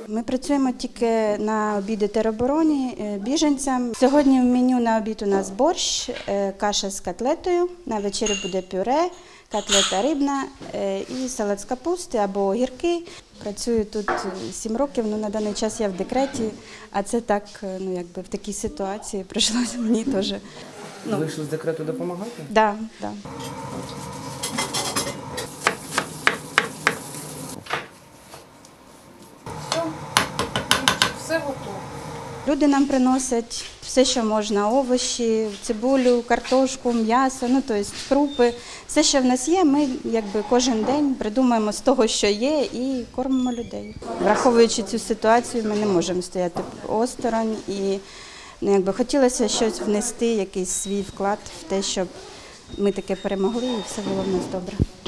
Ми працюємо тільки на обіди теробороні біженцям. Сьогодні в меню на обід у нас борщ, каша з котлетою, на вечерю буде пюре, котлета рибна і салат з капусти або огірки. Працюю тут 7 років, на даний час я в декреті, а це так, в такій ситуації прийшлося мені теж. Вийшли з декрету допомагати? Так, так. Все готово. Люди нам приносять все, що можна, овочі, цибулю, картошку, м'ясо, тобто крупи. Все, що в нас є, ми кожен день придумаємо з того, що є, і кормимо людей. Враховуючи цю ситуацію, ми не можемо стояти осторонь і хотілося щось внести, якийсь свій вклад в те, щоб ми таки перемогли і все було в нас добре.